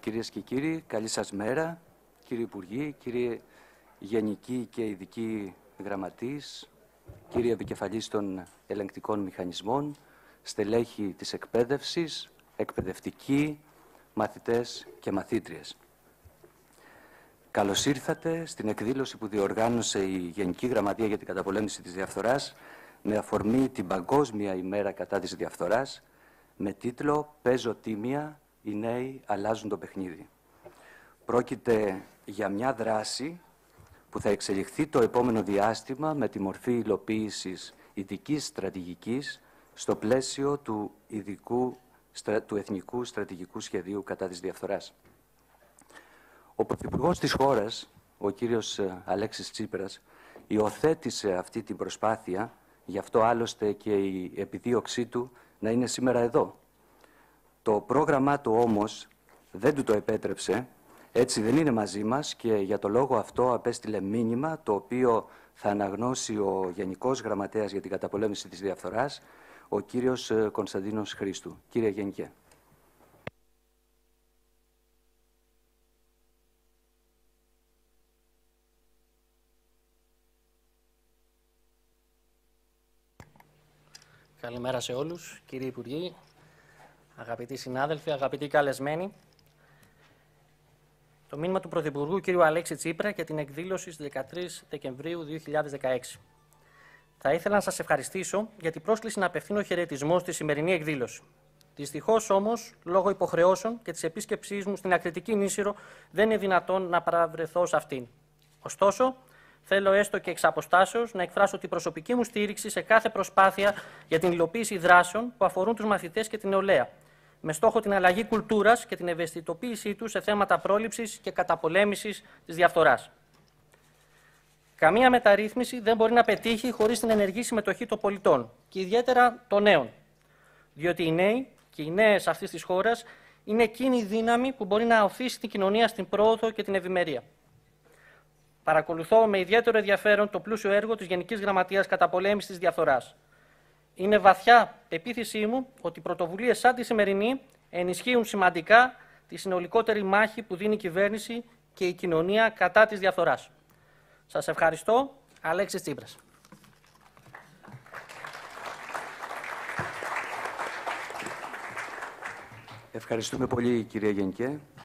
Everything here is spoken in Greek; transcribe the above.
Κυρίες και κύριοι, καλή σας μέρα. Κύριοι Υπουργοί, κύριοι Γενικοί και Ειδικοί Γραμματείς, κύριοι Επικεφαλής των Ελεγκτικών Μηχανισμών, στελέχη της εκπαίδευσης, εκπαιδευτικοί, μαθητές και μαθήτριες. Καλώς ήρθατε στην εκδήλωση που διοργάνωσε η Γενική Γραμματεία για την Καταπολέμηση της Διαφθοράς με αφορμή την Παγκόσμια ημέρα κατά της διαφθοράς με τίτλο «Παίζω τίμια, οι νέοι αλλάζουν το παιχνίδι». Πρόκειται για μια δράση που θα εξελιχθεί το επόμενο διάστημα με τη μορφή υλοποίησης ειδικής στρατηγικής στο πλαίσιο του Εθνικού Στρατηγικού Σχεδίου κατά της διαφθοράς. Ο Πρωθυπουργός της χώρας, ο κύριος Αλέξης Τσίπρας, υιοθέτησε αυτή την προσπάθεια, γι' αυτό άλλωστε και η επιδίωξή του να είναι σήμερα εδώ. Το πρόγραμμά του όμως δεν του το επέτρεψε, έτσι δεν είναι μαζί μας και για το λόγο αυτό απέστειλε μήνυμα το οποίο θα αναγνώσει ο Γενικός Γραμματέας για την Καταπολέμηση της Διαφθοράς, ο κύριος Κωνσταντίνος Χρήστου. Κύριε Γενικέ. Καλημέρα σε όλους, κύριοι Υπουργοί, αγαπητοί συνάδελφοι, αγαπητοί καλεσμένοι. Το μήνυμα του Πρωθυπουργού κ. Αλέξη Τσίπρα για την εκδήλωση στις 13 Δεκεμβρίου 2016. Θα ήθελα να σας ευχαριστήσω για την πρόσκληση να απευθύνω χαιρετισμό στη σημερινή εκδήλωση. Δυστυχώς όμως, λόγω υποχρεώσεων και της επίσκεψής μου στην Ακριτική Νήσηρο, δεν είναι δυνατόν να παραβρεθώ σε αυτήν. Ωστόσο, θέλω έστω και εξ αποστάσεως να εκφράσω την προσωπική μου στήριξη σε κάθε προσπάθεια για την υλοποίηση δράσεων που αφορούν τους μαθητές και την νεολαία, με στόχο την αλλαγή κουλτούρας και την ευαισθητοποίησή τους σε θέματα πρόληψης και καταπολέμησης της διαφθοράς. Καμία μεταρρύθμιση δεν μπορεί να πετύχει χωρίς την ενεργή συμμετοχή των πολιτών και ιδιαίτερα των νέων, διότι οι νέοι και οι νέες αυτής της χώρας είναι εκείνη η δύναμη που μπορεί να οθήσει την κοινωνία στην πρόοδο και την ευημερία. Παρακολουθώ με ιδιαίτερο ενδιαφέρον το πλούσιο έργο της Γενικής Γραμματείας Καταπολέμησης της Διαφθοράς. Είναι βαθιά πεποίθησή μου ότι πρωτοβουλίες σαν τη σημερινή ενισχύουν σημαντικά τη συνολικότερη μάχη που δίνει η κυβέρνηση και η κοινωνία κατά της διαφθοράς. Σας ευχαριστώ. Αλέξης Τσίπρας. Ευχαριστούμε πολύ, κύριε Γενικέ.